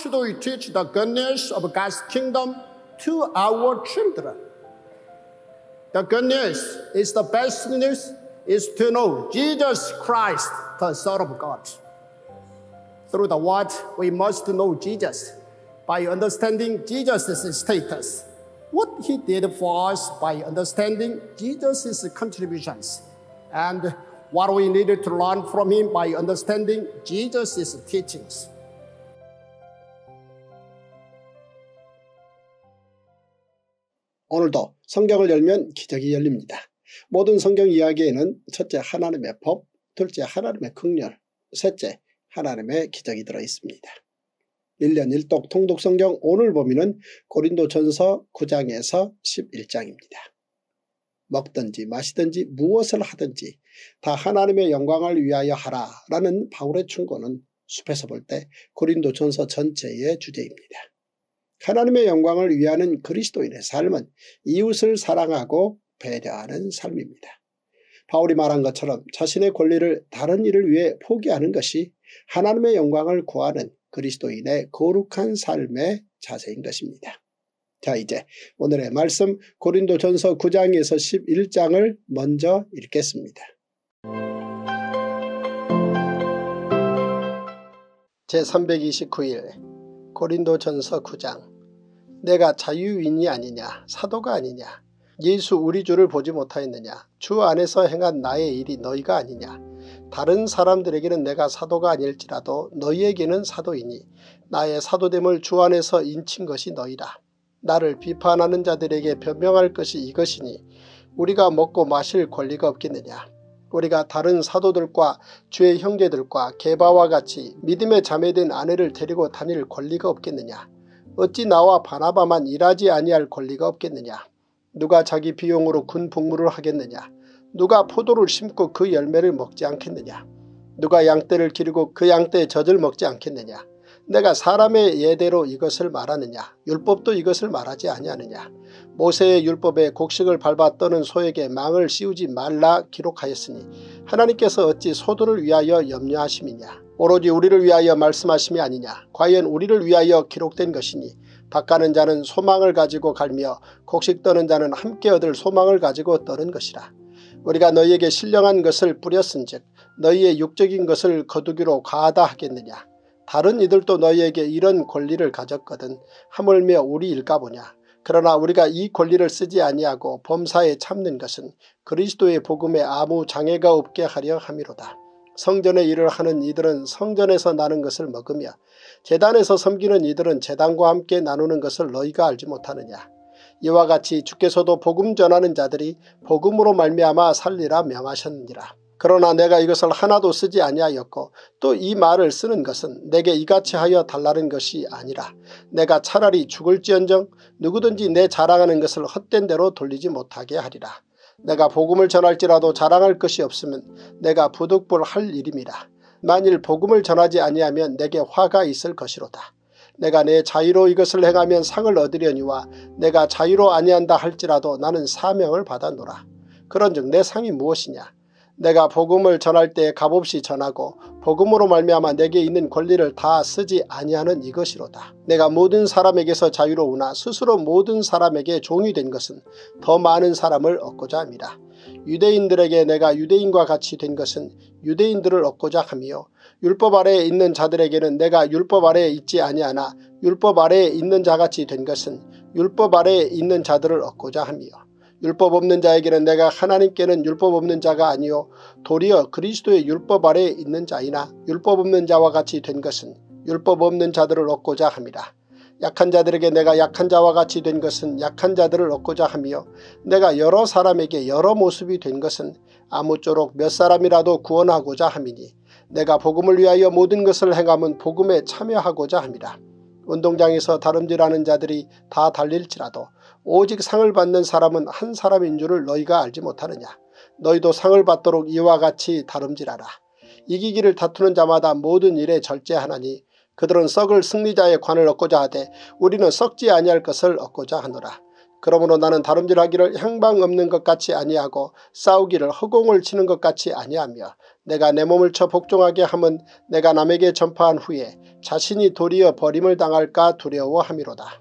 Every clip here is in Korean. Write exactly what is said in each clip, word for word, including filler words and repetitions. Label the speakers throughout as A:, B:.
A: should we teach the good news of God's kingdom to our children? The good news is the best news is to know Jesus Christ, the Son of God. Through the word, we must know Jesus by understanding Jesus' status, what he did for us by understanding Jesus' contributions, and what we needed to learn from him by understanding Jesus' teachings.
B: 오늘도 성경을 열면 기적이 열립니다. 모든 성경 이야기에는 첫째 하나님의 법, 둘째 하나님의 긍휼, 셋째 하나님의 기적이 들어있습니다. 일 년 일 독 통독 성경 오늘 범위는 고린도전서 구 장에서 십일 장입니다. 먹든지 마시든지 무엇을 하든지 다 하나님의 영광을 위하여 하라 라는 바울의 충고는 숲에서 볼 때 고린도전서 전체의 주제입니다. 하나님의 영광을 위하는 그리스도인의 삶은 이웃을 사랑하고 배려하는 삶입니다. 바울이 말한 것처럼 자신의 권리를 다른 일을 위해 포기하는 것이 하나님의 영광을 구하는 그리스도인의 거룩한 삶의 자세인 것입니다. 자, 이제 오늘의 말씀 고린도전서 구 장에서 십일 장을 먼저 읽겠습니다. 제삼백이십구 일 고린도전서 구 장. 내가 자유인이 아니냐, 사도가 아니냐, 예수 우리 주를 보지 못하였느냐, 주 안에서 행한 나의 일이 너희가 아니냐, 다른 사람들에게는 내가 사도가 아닐지라도 너희에게는 사도이니 나의 사도됨을 주 안에서 인친 것이 너희라. 나를 비판하는 자들에게 변명할 것이 이것이니 우리가 먹고 마실 권리가 없겠느냐. 우리가 다른 사도들과 주의 형제들과 게바와 같이 믿음의 자매된 아내를 데리고 다닐 권리가 없겠느냐. 어찌 나와 바나바만 일하지 아니할 권리가 없겠느냐. 누가 자기 비용으로 군 복무를 하겠느냐. 누가 포도를 심고 그 열매를 먹지 않겠느냐. 누가 양떼를 기르고 그 양떼의 젖을 먹지 않겠느냐. 내가 사람의 예대로 이것을 말하느냐. 율법도 이것을 말하지 아니하느냐. 모세의 율법에 곡식을 밟아 떠는 소에게 망을 씌우지 말라 기록하였으니 하나님께서 어찌 소들을 위하여 염려하심이냐. 오로지 우리를 위하여 말씀하심이 아니냐. 과연 우리를 위하여 기록된 것이니 밭가는 자는 소망을 가지고 갈며 곡식 떠는 자는 함께 얻을 소망을 가지고 떠는 것이라. 우리가 너희에게 신령한 것을 뿌렸은즉 너희의 육적인 것을 거두기로 과하다 하겠느냐. 다른 이들도 너희에게 이런 권리를 가졌거든 하물며 우리일까 보냐. 그러나 우리가 이 권리를 쓰지 아니하고 범사에 참는 것은 그리스도의 복음에 아무 장애가 없게 하려 함이로다. 성전의 일을 하는 이들은 성전에서 나는 것을 먹으며 제단에서 섬기는 이들은 제단과 함께 나누는 것을 너희가 알지 못하느냐. 이와 같이 주께서도 복음 전하는 자들이 복음으로 말미암아 살리라 명하셨느니라. 그러나 내가 이것을 하나도 쓰지 아니하였고 또 이 말을 쓰는 것은 내게 이같이 하여 달라는 것이 아니라 내가 차라리 죽을지언정 누구든지 내 자랑하는 것을 헛된 대로 돌리지 못하게 하리라. 내가 복음을 전할지라도 자랑할 것이 없으면 내가 부득불할 일임이라. 만일 복음을 전하지 아니하면 내게 화가 있을 것이로다. 내가 내 자유로 이것을 행하면 상을 얻으려니와 내가 자유로 아니한다 할지라도 나는 사명을 받아노라. 그런즉 내 상이 무엇이냐. 내가 복음을 전할 때 값없이 전하고 복음으로 말미암아 내게 있는 권리를 다 쓰지 아니하는 이것이로다. 내가 모든 사람에게서 자유로우나 스스로 모든 사람에게 종이 된 것은 더 많은 사람을 얻고자 함이라. 유대인들에게 내가 유대인과 같이 된 것은 유대인들을 얻고자 하며 율법 아래에 있는 자들에게는 내가 율법 아래에 있지 아니하나 율법 아래에 있는 자같이 된 것은 율법 아래에 있는 자들을 얻고자 하며 율법 없는 자에게는 내가 하나님께는 율법 없는 자가 아니요 도리어 그리스도의 율법 아래에 있는 자이나 율법 없는 자와 같이 된 것은 율법 없는 자들을 얻고자 함이라. 약한 자들에게 내가 약한 자와 같이 된 것은 약한 자들을 얻고자 하며 내가 여러 사람에게 여러 모습이 된 것은 아무쪼록 몇 사람이라도 구원하고자 함이니 내가 복음을 위하여 모든 것을 행함은 복음에 참여하고자 함이라. 운동장에서 다름질하는 자들이 다 달릴지라도 오직 상을 받는 사람은 한 사람인 줄을 너희가 알지 못하느냐. 너희도 상을 받도록 이와 같이 다름질하라. 이기기를 다투는 자마다 모든 일에 절제하나니 그들은 썩을 승리자의 관을 얻고자 하되 우리는 썩지 아니할 것을 얻고자 하노라. 그러므로 나는 다름질하기를 향방 없는 것 같이 아니하고 싸우기를 허공을 치는 것 같이 아니하며 내가 내 몸을 쳐 복종하게 함은 내가 남에게 전파한 후에 자신이 도리어 버림을 당할까 두려워함이로다.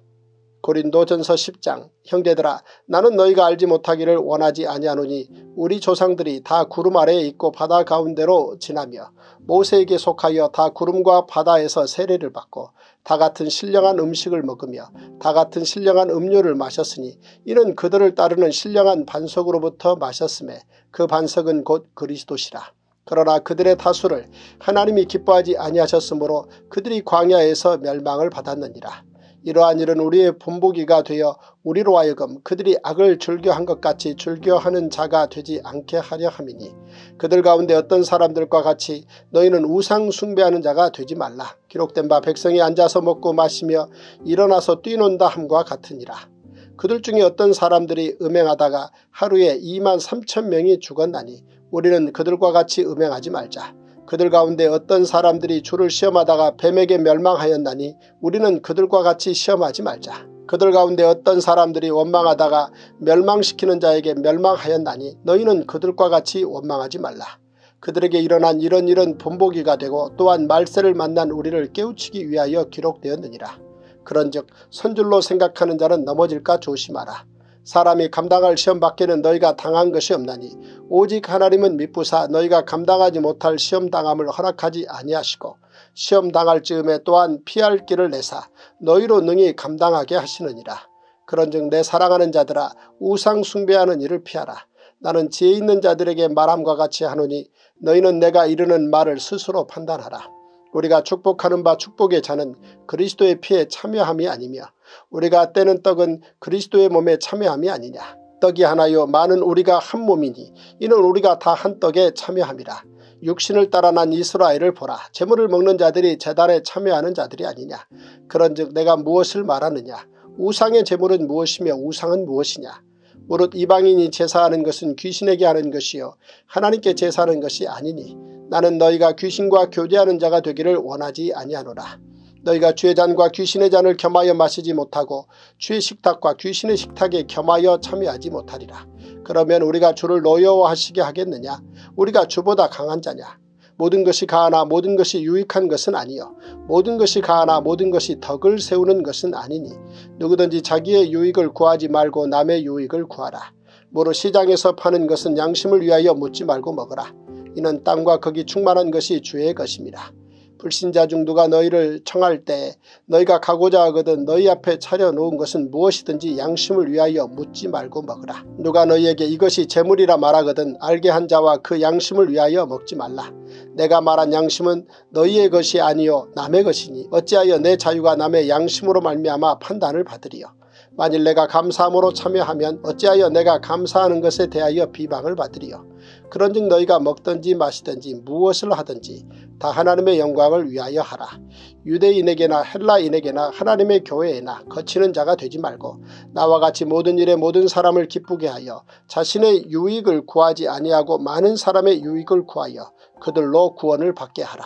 B: 고린도전서 십 장. 형제들아, 나는 너희가 알지 못하기를 원하지 아니하노니 우리 조상들이 다 구름 아래에 있고 바다 가운데로 지나며 모세에게 속하여 다 구름과 바다에서 세례를 받고 다 같은 신령한 음식을 먹으며 다 같은 신령한 음료를 마셨으니 이는 그들을 따르는 신령한 반석으로부터 마셨음에 그 반석은 곧 그리스도시라. 그러나 그들의 다수를 하나님이 기뻐하지 아니하셨으므로 그들이 광야에서 멸망을 받았느니라. 이러한 일은 우리의 본보기가 되어 우리로 하여금 그들이 악을 즐겨한 것 같이 즐겨하는 자가 되지 않게 하려 함이니 그들 가운데 어떤 사람들과 같이 너희는 우상 숭배하는 자가 되지 말라. 기록된 바 백성이 앉아서 먹고 마시며 일어나서 뛰논다 함과 같으니라. 그들 중에 어떤 사람들이 음행하다가 하루에 이만 삼천 명이 죽었나니 우리는 그들과 같이 음행하지 말자. 그들 가운데 어떤 사람들이 주를 시험하다가 뱀에게 멸망하였나니 우리는 그들과 같이 시험하지 말자. 그들 가운데 어떤 사람들이 원망하다가 멸망시키는 자에게 멸망하였나니 너희는 그들과 같이 원망하지 말라. 그들에게 일어난 이런 일은 본보기가 되고 또한 말세를 만난 우리를 깨우치기 위하여 기록되었느니라. 그런즉 선줄로 생각하는 자는 넘어질까 조심하라. 사람이 감당할 시험 밖에는 너희가 당한 것이 없나니 오직 하나님은 미쁘사 너희가 감당하지 못할 시험당함을 허락하지 아니하시고 시험당할 즈음에 또한 피할 길을 내사 너희로 능히 감당하게 하시느니라. 그런즉 내 사랑하는 자들아, 우상 숭배하는 일을 피하라. 나는 지혜 있는 자들에게 말함과 같이 하노니 너희는 내가 이르는 말을 스스로 판단하라. 우리가 축복하는 바 축복의 잔은 그리스도의 피에 참여함이 아니며 우리가 떼는 떡은 그리스도의 몸에 참여함이 아니냐. 떡이 하나요 많은 우리가 한 몸이니 이는 우리가 다 한 떡에 참여함이라. 육신을 따라 난 이스라엘을 보라. 제물을 먹는 자들이 제단에 참여하는 자들이 아니냐. 그런즉 내가 무엇을 말하느냐. 우상의 제물은 무엇이며 우상은 무엇이냐. 무릇 이방인이 제사하는 것은 귀신에게 하는 것이요 하나님께 제사하는 것이 아니니 나는 너희가 귀신과 교제하는 자가 되기를 원하지 아니하노라. 너희가 주의 잔과 귀신의 잔을 겸하여 마시지 못하고 주의 식탁과 귀신의 식탁에 겸하여 참여하지 못하리라. 그러면 우리가 주를 노여워하시게 하겠느냐. 우리가 주보다 강한 자냐. 모든 것이 가하나 모든 것이 유익한 것은 아니요 모든 것이 가하나 모든 것이 덕을 세우는 것은 아니니 누구든지 자기의 유익을 구하지 말고 남의 유익을 구하라. 무릇 시장에서 파는 것은 양심을 위하여 묻지 말고 먹으라. 이는 땅과 거기 충만한 것이 주의 것입니다. 불신자 중 누가 너희를 청할 때 너희가 가고자 하거든 너희 앞에 차려놓은 것은 무엇이든지 양심을 위하여 묻지 말고 먹으라. 누가 너희에게 이것이 재물이라 말하거든 알게 한 자와 그 양심을 위하여 먹지 말라. 내가 말한 양심은 너희의 것이 아니요 남의 것이니 어찌하여 내 자유가 남의 양심으로 말미암아 판단을 받으리요. 만일 내가 감사함으로 참여하면 어찌하여 내가 감사하는 것에 대하여 비방을 받으리요. 그런즉 너희가 먹든지 마시든지 무엇을 하든지 다 하나님의 영광을 위하여 하라. 유대인에게나 헬라인에게나 하나님의 교회에나 거치는 자가 되지 말고 나와 같이 모든 일에 모든 사람을 기쁘게 하여 자신의 유익을 구하지 아니하고 많은 사람의 유익을 구하여 그들로 구원을 받게 하라.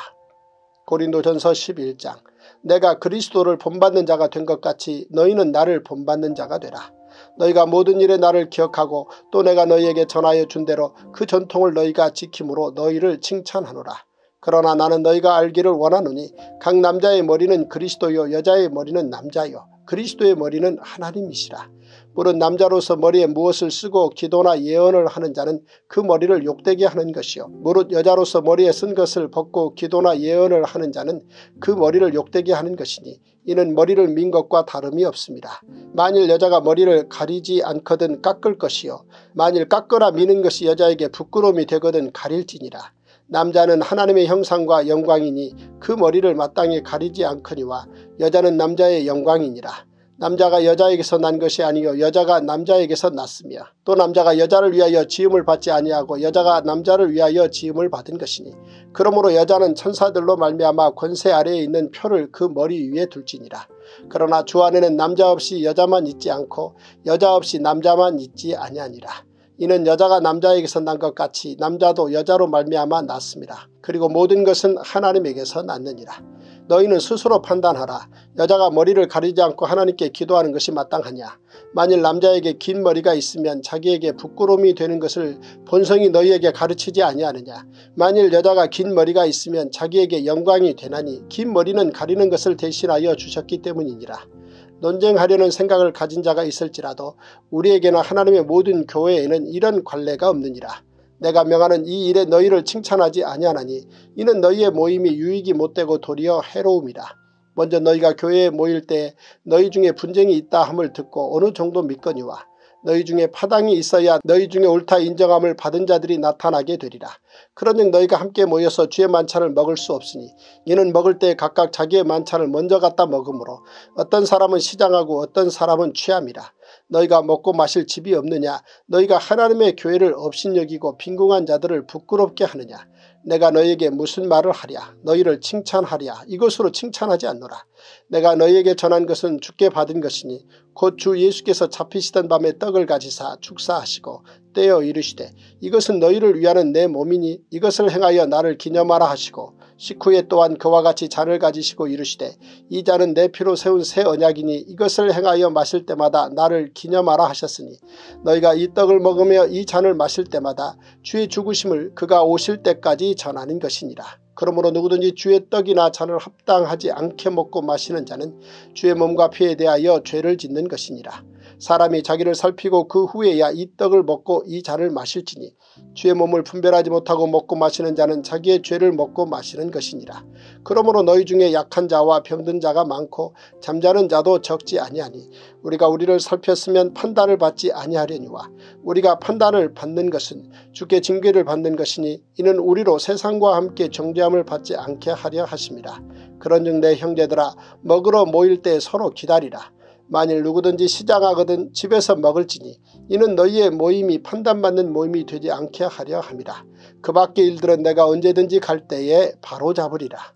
B: 고린도전서 십일 장. 내가 그리스도를 본받는 자가 된 것 같이 너희는 나를 본받는 자가 되라. 너희가 모든 일에 나를 기억하고 또 내가 너희에게 전하여 준 대로 그 전통을 너희가 지킴으로 너희를 칭찬하노라. 그러나 나는 너희가 알기를 원하노니 각 남자의 머리는 그리스도요 여자의 머리는 남자요 그리스도의 머리는 하나님이시라. 물은 남자로서 머리에 무엇을 쓰고 기도나 예언을 하는 자는 그 머리를 욕되게 하는 것이요 무릇 여자로서 머리에 쓴 것을 벗고 기도나 예언을 하는 자는 그 머리를 욕되게 하는 것이니 이는 머리를 민 것과 다름이 없습니다. 만일 여자가 머리를 가리지 않거든 깎을 것이요 만일 깎거나 미는 것이 여자에게 부끄러움이 되거든 가릴지니라. 남자는 하나님의 형상과 영광이니 그 머리를 마땅히 가리지 않거니와 여자는 남자의 영광이니라. 남자가 여자에게서 난 것이 아니요 여자가 남자에게서 났으며 또 남자가 여자를 위하여 지음을 받지 아니하고 여자가 남자를 위하여 지음을 받은 것이니 그러므로 여자는 천사들로 말미암아 권세 아래에 있는 표를 그 머리 위에 둘지니라. 그러나 주 안에는 남자 없이 여자만 있지 않고 여자 없이 남자만 있지 아니하니라. 이는 여자가 남자에게서 난 것 같이 남자도 여자로 말미암아 났습니다. 그리고 모든 것은 하나님에게서 났느니라. 너희는 스스로 판단하라. 여자가 머리를 가리지 않고 하나님께 기도하는 것이 마땅하냐. 만일 남자에게 긴 머리가 있으면 자기에게 부끄러움이 되는 것을 본성이 너희에게 가르치지 아니하느냐. 만일 여자가 긴 머리가 있으면 자기에게 영광이 되나니 긴 머리는 가리는 것을 대신하여 주셨기 때문이니라. 논쟁하려는 생각을 가진 자가 있을지라도 우리에게나 하나님의 모든 교회에는 이런 관례가 없느니라. 내가 명하는 이 일에 너희를 칭찬하지 아니하나니 이는 너희의 모임이 유익이 못되고 도리어 해로움이라. 먼저 너희가 교회에 모일 때 너희 중에 분쟁이 있다 함을 듣고 어느 정도 믿거니와 너희 중에 파당이 있어야 너희 중에 옳다 인정함을 받은 자들이 나타나게 되리라. 그런즉 너희가 함께 모여서 주의 만찬을 먹을 수 없으니 이는 먹을 때 각각 자기의 만찬을 먼저 갖다 먹으므로 어떤 사람은 시장하고 어떤 사람은 취함이라. 너희가 먹고 마실 집이 없느냐. 너희가 하나님의 교회를 업신여기고 빈궁한 자들을 부끄럽게 하느냐. 내가 너희에게 무슨 말을 하랴. 너희를 칭찬하랴. 이것으로 칭찬하지 않노라. 내가 너희에게 전한 것은 주께 받은 것이니 곧 주 예수께서 잡히시던 밤에 떡을 가지사 축사하시고 떼어 이르시되 이것은 너희를 위하는 내 몸이니 이것을 행하여 나를 기념하라 하시고 식후에 또한 그와 같이 잔을 가지시고 이르시되 이 잔은 내 피로 세운 새 언약이니 이것을 행하여 마실 때마다 나를 기념하라 하셨으니 너희가 이 떡을 먹으며 이 잔을 마실 때마다 주의 죽으심을 그가 오실 때까지 전하는 것이니라. 그러므로 누구든지 주의 떡이나 잔을 합당하지 않게 먹고 마시는 자는 주의 몸과 피에 대하여 죄를 짓는 것이니라. 사람이 자기를 살피고 그 후에야 이 떡을 먹고 이 잔을 마실지니 주의 몸을 분별하지 못하고 먹고 마시는 자는 자기의 죄를 먹고 마시는 것이니라. 그러므로 너희 중에 약한 자와 병든 자가 많고 잠자는 자도 적지 아니하니 우리가 우리를 살폈으면 판단을 받지 아니하려니와 우리가 판단을 받는 것은 주께 징계를 받는 것이니 이는 우리로 세상과 함께 정죄함을 받지 않게 하려 하심이라. 그런즉 내 형제들아 먹으러 모일 때 서로 기다리라. 만일 누구든지 시장하거든 집에서 먹을지니 이는 너희의 모임이 판단받는 모임이 되지 않게 하려 함이라. 그 밖의 일들은 내가 언제든지 갈 때에 바로잡으리라.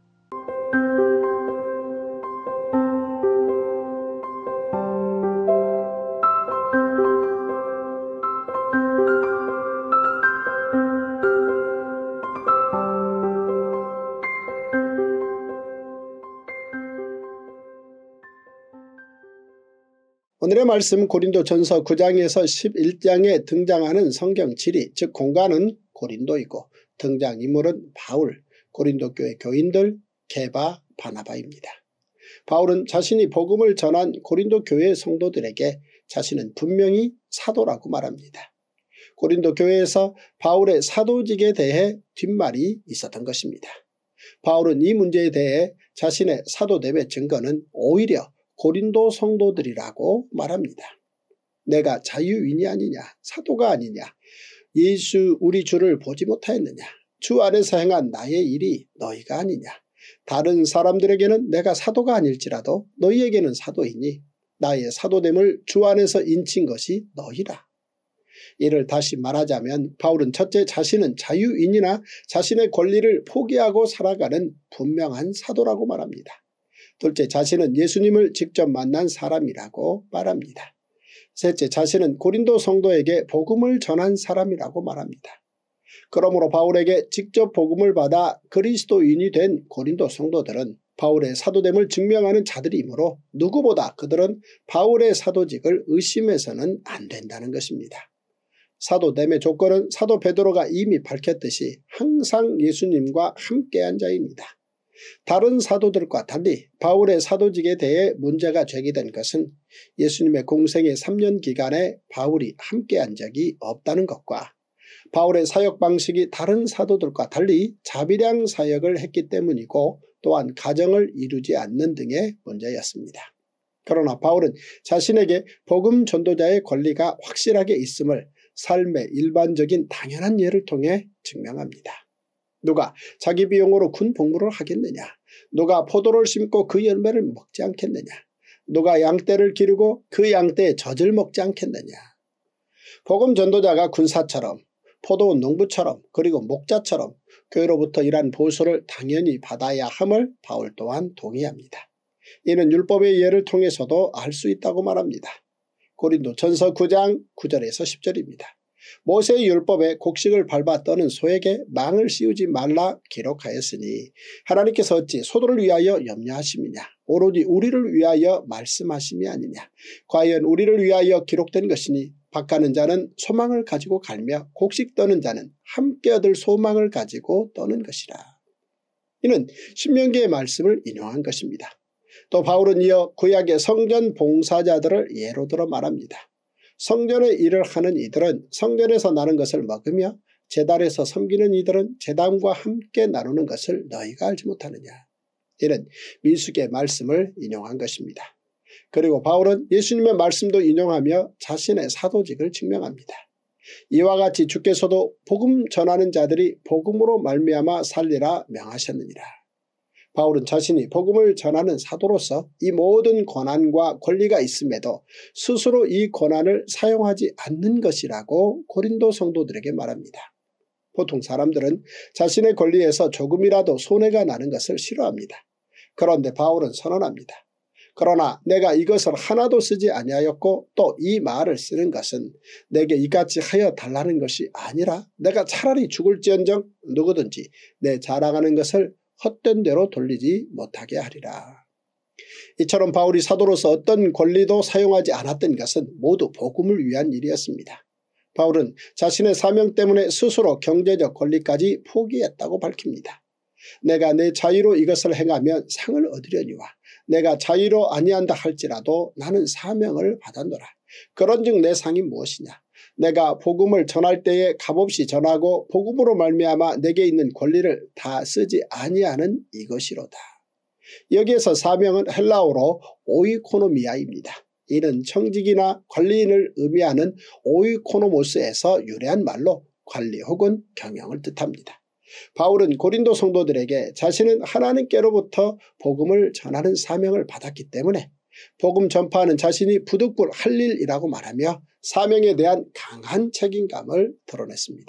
B: 오늘의 말씀 고린도전서 구 장에서 십일 장에 등장하는 성경 지리 즉 공간은 고린도이고 등장인물은 바울, 고린도 교회 교인들, 게바, 바나바입니다. 바울은 자신이 복음을 전한 고린도 교회 성도들에게 자신은 분명히 사도라고 말합니다. 고린도 교회에서 바울의 사도직에 대해 뒷말이 있었던 것입니다. 바울은 이 문제에 대해 자신의 사도됨의 증거는 오히려 고린도 성도들이라고 말합니다. 내가 자유인이 아니냐, 사도가 아니냐, 예수 우리 주를 보지 못하였느냐, 주 안에서 행한 나의 일이 너희가 아니냐, 다른 사람들에게는 내가 사도가 아닐지라도 너희에게는 사도이니 나의 사도됨을 주 안에서 인친 것이 너희라. 이를 다시 말하자면 바울은 첫째 자신은 자유인이나 자신의 권리를 포기하고 살아가는 분명한 사도라고 말합니다. 둘째 자신은 예수님을 직접 만난 사람이라고 말합니다. 셋째 자신은 고린도 성도에게 복음을 전한 사람이라고 말합니다. 그러므로 바울에게 직접 복음을 받아 그리스도인이 된 고린도 성도들은 바울의 사도됨을 증명하는 자들이므로 누구보다 그들은 바울의 사도직을 의심해서는 안 된다는 것입니다. 사도됨의 조건은 사도 베드로가 이미 밝혔듯이 항상 예수님과 함께한 자입니다. 다른 사도들과 달리 바울의 사도직에 대해 문제가 제기된 것은 예수님의 공생의 삼 년 기간에 바울이 함께한 적이 없다는 것과 바울의 사역 방식이 다른 사도들과 달리 자비량 사역을 했기 때문이고 또한 가정을 이루지 않는 등의 문제였습니다. 그러나 바울은 자신에게 복음 전도자의 권리가 확실하게 있음을 삶의 일반적인 당연한 예를 통해 증명합니다. 누가 자기 비용으로 군 복무를 하겠느냐? 누가 포도를 심고 그 열매를 먹지 않겠느냐? 누가 양떼를 기르고 그 양떼의 젖을 먹지 않겠느냐? 복음 전도자가 군사처럼 포도원 농부처럼 그리고 목자처럼 교회로부터 이러한 보수를 당연히 받아야 함을 바울 또한 동의합니다. 이는 율법의 예를 통해서도 알 수 있다고 말합니다. 고린도전서 구 장 구 절에서 십 절입니다. 모세의 율법에 곡식을 밟아 떠는 소에게 망을 씌우지 말라 기록하였으니 하나님께서 어찌 소도를 위하여 염려하심이냐. 오로지 우리를 위하여 말씀하심이 아니냐. 과연 우리를 위하여 기록된 것이니 밭 가는 자는 소망을 가지고 갈며 곡식 떠는 자는 함께 얻을 소망을 가지고 떠는 것이라. 이는 신명기의 말씀을 인용한 것입니다. 또 바울은 이어 구약의 성전 봉사자들을 예로 들어 말합니다. 성전의 일을 하는 이들은 성전에서 나는 것을 먹으며 제단에서 섬기는 이들은 제단과 함께 나누는 것을 너희가 알지 못하느냐. 이는 민수기의 말씀을 인용한 것입니다. 그리고 바울은 예수님의 말씀도 인용하며 자신의 사도직을 증명합니다. 이와 같이 주께서도 복음 전하는 자들이 복음으로 말미암아 살리라 명하셨느니라. 바울은 자신이 복음을 전하는 사도로서 이 모든 권한과 권리가 있음에도 스스로 이 권한을 사용하지 않는 것이라고 고린도 성도들에게 말합니다. 보통 사람들은 자신의 권리에서 조금이라도 손해가 나는 것을 싫어합니다. 그런데 바울은 선언합니다. 그러나 내가 이것을 하나도 쓰지 아니하였고 또 이 말을 쓰는 것은 내게 이같이 하여 달라는 것이 아니라 내가 차라리 죽을지언정 누구든지 내 자랑하는 것을 헛된 대로 돌리지 못하게 하리라. 이처럼 바울이 사도로서 어떤 권리도 사용하지 않았던 것은 모두 복음을 위한 일이었습니다. 바울은 자신의 사명 때문에 스스로 경제적 권리까지 포기했다고 밝힙니다. 내가 내 자유로 이것을 행하면 상을 얻으려니와 내가 자유로 아니한다 할지라도 나는 사명을 받았노라. 그런즉 내 상이 무엇이냐. 내가 복음을 전할 때에 값없이 전하고 복음으로 말미암아 내게 있는 권리를 다 쓰지 아니하는 이것이로다. 여기에서 사명은 헬라어로 오이코노미아입니다. 이는 청직이나 관리인을 의미하는 오이코노모스에서 유래한 말로 관리 혹은 경영을 뜻합니다. 바울은 고린도 성도들에게 자신은 하나님께로부터 복음을 전하는 사명을 받았기 때문에 복음 전파하는 자신이 부득불 할 일이라고 말하며 사명에 대한 강한 책임감을 드러냈습니다.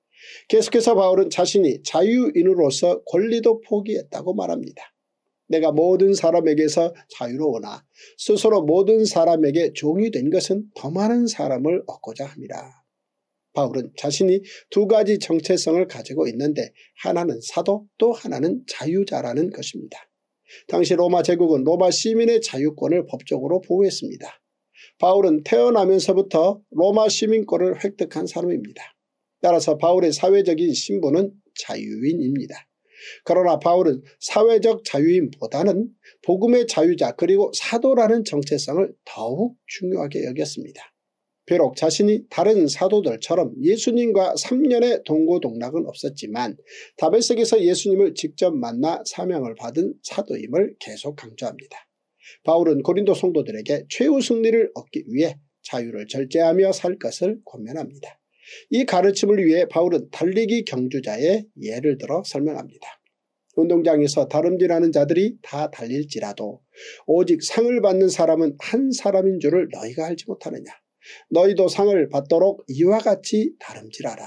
B: 계속해서 바울은 자신이 자유인으로서 권리도 포기했다고 말합니다. 내가 모든 사람에게서 자유로우나 스스로 모든 사람에게 종이 된 것은 더 많은 사람을 얻고자 함이라. 바울은 자신이 두 가지 정체성을 가지고 있는데 하나는 사도 또 하나는 자유자라는 것입니다. 당시 로마 제국은 로마 시민의 자유권을 법적으로 보호했습니다. 바울은 태어나면서부터 로마 시민권을 획득한 사람입니다. 따라서 바울의 사회적인 신분은 자유인입니다. 그러나 바울은 사회적 자유인보다는 복음의 자유자 그리고 사도라는 정체성을 더욱 중요하게 여겼습니다. 비록 자신이 다른 사도들처럼 예수님과 삼 년의 동고동락은 없었지만 다메섹에서 예수님을 직접 만나 사명을 받은 사도임을 계속 강조합니다. 바울은 고린도 성도들에게 최후 승리를 얻기 위해 자유를 절제하며 살 것을 권면합니다. 이 가르침을 위해 바울은 달리기 경주자의 예를 들어 설명합니다. 운동장에서 다름질하는 자들이 다 달릴지라도 오직 상을 받는 사람은 한 사람인 줄을 너희가 알지 못하느냐. 너희도 상을 받도록 이와 같이 다름질하라.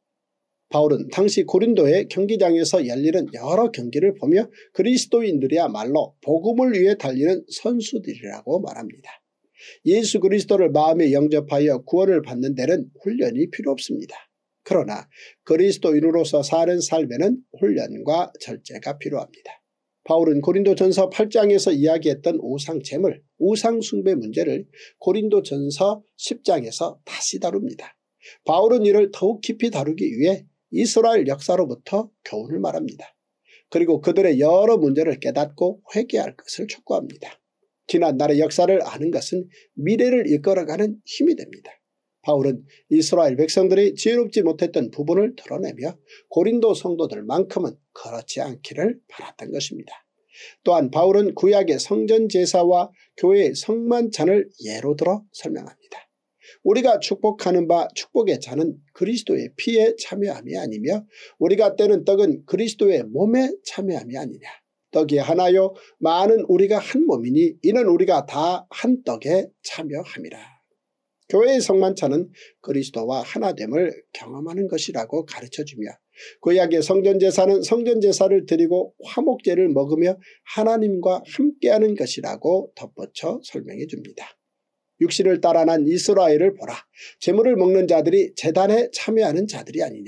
B: 바울은 당시 고린도의 경기장에서 열리는 여러 경기를 보며 그리스도인들이야말로 복음을 위해 달리는 선수들이라고 말합니다. 예수 그리스도를 마음에 영접하여 구원을 받는 데는 훈련이 필요 없습니다. 그러나 그리스도인으로서 사는 삶에는 훈련과 절제가 필요합니다. 바울은 고린도전서 팔 장에서 이야기했던 우상제물, 우상숭배 문제를 고린도전서 십 장에서 다시 다룹니다. 바울은 이를 더욱 깊이 다루기 위해 이스라엘 역사로부터 교훈을 말합니다. 그리고 그들의 여러 문제를 깨닫고 회개할 것을 촉구합니다. 지난날의 역사를 아는 것은 미래를 이끌어가는 힘이 됩니다. 바울은 이스라엘 백성들이 지혜롭지 못했던 부분을 드러내며 고린도 성도들만큼은 그렇지 않기를 바랐던 것입니다. 또한 바울은 구약의 성전제사와 교회의 성만찬을 예로 들어 설명합니다. 우리가 축복하는 바 축복의 잔은 그리스도의 피에 참여함이 아니며 우리가 떼는 떡은 그리스도의 몸에 참여함이 아니냐. 떡이 하나요 많은 우리가 한 몸이니 이는 우리가 다 한 떡에 참여함이라. 교회의 성만찬은 그리스도와 하나됨을 경험하는 것이라고 가르쳐주며 구약의 성전제사는 성전제사를 드리고 화목제를 먹으며 하나님과 함께하는 것이라고 덧붙여 설명해 줍니다. 육신을 따라 난 이스라엘을 보라. 제물을 먹는 자들이 제단에 참여하는 자들이 아니냐.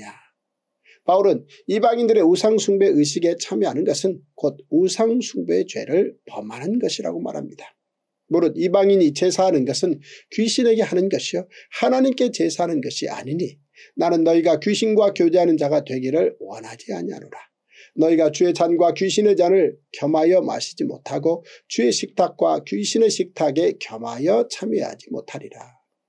B: 바울은 이방인들의 우상숭배 의식에 참여하는 것은 곧 우상숭배의 죄를 범하는 것이라고 말합니다. 무릇 이방인이 제사하는 것은 귀신에게 하는 것이요 하나님께 제사하는 것이 아니니 나는 너희가 귀신과 교제하는 자가 되기를 원하지 아니하노라. 너희가 주의 잔과 귀신의 잔을 겸하여 마시지 못하고 주의 식탁과 귀신의 식탁에 겸하여 참여하지 못하리라.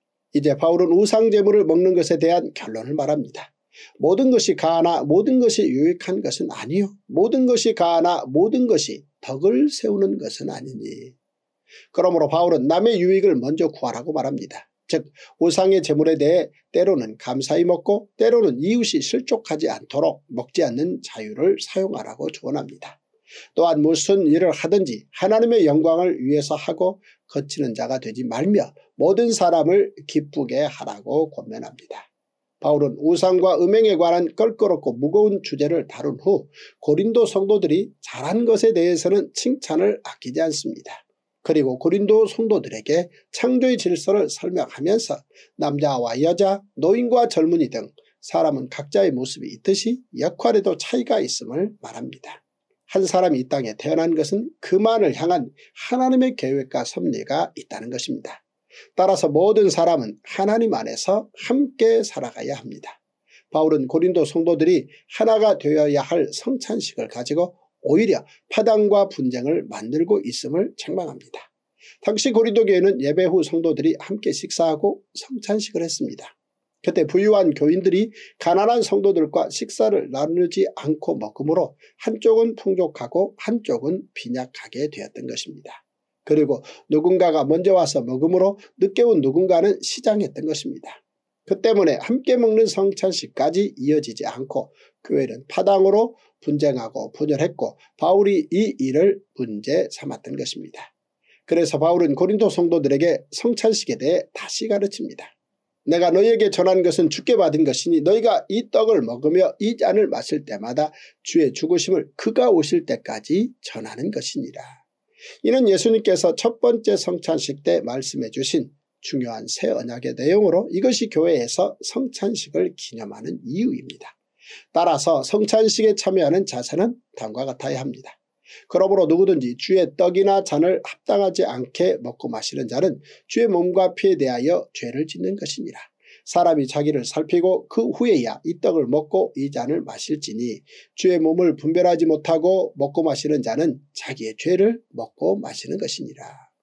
B: 이제 바울은 우상제물을 먹는 것에 대한 결론을 말합니다. 모든 것이 가하나 모든 것이 유익한 것은 아니요 모든 것이 가하나 모든 것이 덕을 세우는 것은 아니니. 그러므로 바울은 남의 유익을 먼저 구하라고 말합니다. 즉 우상의 제물에 대해 때로는 감사히 먹고 때로는 이웃이 실족하지 않도록 먹지 않는 자유를 사용하라고 조언합니다. 또한 무슨 일을 하든지 하나님의 영광을 위해서 하고 거치는 자가 되지 말며 모든 사람을 기쁘게 하라고 권면합니다. 바울은 우상과 음행에 관한 껄끄럽고 무거운 주제를 다룬 후 고린도 성도들이 잘한 것에 대해서는 칭찬을 아끼지 않습니다. 그리고 고린도 성도들에게 창조의 질서를 설명하면서 남자와 여자, 노인과 젊은이 등 사람은 각자의 모습이 있듯이 역할에도 차이가 있음을 말합니다. 한 사람이 이 땅에 태어난 것은 그만을 향한 하나님의 계획과 섭리가 있다는 것입니다. 따라서 모든 사람은 하나님 안에서 함께 살아가야 합니다. 바울은 고린도 성도들이 하나가 되어야 할 성찬식을 가지고 오히려 파당과 분쟁을 만들고 있음을 책망합니다. 당시 고린도 교회는 예배 후 성도들이 함께 식사하고 성찬식을 했습니다. 그때 부유한 교인들이 가난한 성도들과 식사를 나누지 않고 먹으므로 한쪽은 풍족하고 한쪽은 빈약하게 되었던 것입니다. 그리고 누군가가 먼저 와서 먹으므로 늦게 온 누군가는 시장했던 것입니다. 그 때문에 함께 먹는 성찬식까지 이어지지 않고 교회는 파당으로 분쟁하고 분열했고 바울이 이 일을 문제 삼았던 것입니다. 그래서 바울은 고린도 성도들에게 성찬식에 대해 다시 가르칩니다. 내가 너희에게 전한 것은 주께 받은 것이니 너희가 이 떡을 먹으며 이 잔을 마실 때마다 주의 죽으심을 그가 오실 때까지 전하는 것이니라. 이는 예수님께서 첫 번째 성찬식 때 말씀해 주신 중요한 새 언약의 내용으로 이것이 교회에서 성찬식을 기념하는 이유입니다. 따라서 성찬식에 참여하는 자세는 다음과 같아야 합니다. 그러므로 누구든지 주의 떡이나 잔을 합당하지 않게 먹고 마시는 자는 주의 몸과 피에 대하여 죄를 짓는 것이니라. 사람이 자기를 살피고 그 후에야 이 떡을 먹고 이 잔을 마실지니 주의 몸을 분별하지 못하고 먹고 마시는 자는 자기의 죄를 먹고 마시는 것이니라.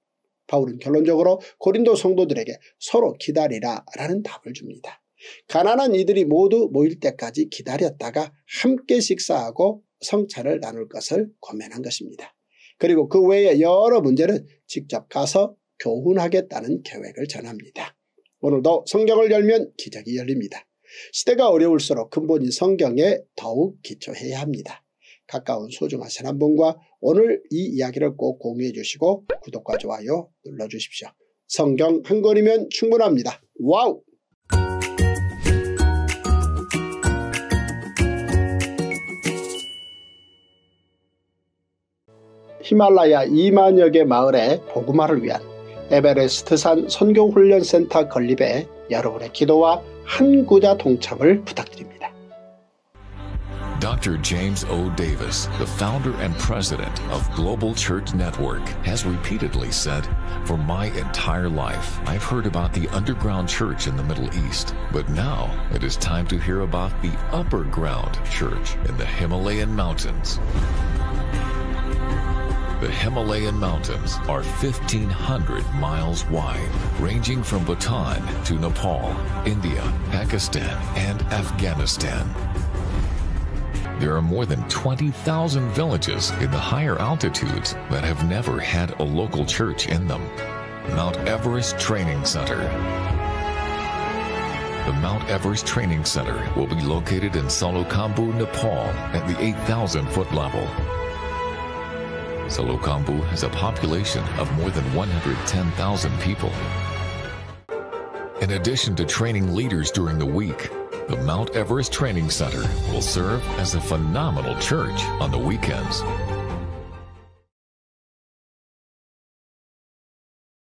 B: 바울은 결론적으로 고린도 성도들에게 서로 기다리라 라는 답을 줍니다. 가난한 이들이 모두 모일 때까지 기다렸다가 함께 식사하고 성찬을 나눌 것을 권면한 것입니다. 그리고 그 외에 여러 문제는 직접 가서 교훈하겠다는 계획을 전합니다. 오늘도 성경을 열면 기적이 열립니다. 시대가 어려울수록 근본인 성경에 더욱 기초해야 합니다. 가까운 소중하신 한 분과 오늘 이 이야기를 꼭 공유해 주시고 구독과 좋아요 눌러주십시오. 성경 한 권이면 충분합니다. 와우! 히말라야 이만여 개 마을의 복음화를 위한 에베레스트산 선교훈련센터 건립에 여러분의 기도와 한 구자 동참을 부탁드립니다.
C: Doctor James O. Davis, the founder and president of Global Church Network, has repeatedly said, "For my entire life, I've heard about the underground church in the Middle East, but now it is time to hear about the upper ground church in the Himalayan mountains." The Himalayan mountains are fifteen hundred miles wide, ranging from Bhutan to Nepal, India, Pakistan, and Afghanistan. There are more than twenty thousand villages in the higher altitudes that have never had a local church in them. Mount Everest Training Center. The Mount Everest Training Center will be located in Salokambu, Nepal at the eight thousand foot level. Salokambu has a population of more than one hundred ten thousand people. In addition to training leaders during the week, the Mount Everest Training Center will serve as a phenomenal church on the weekends.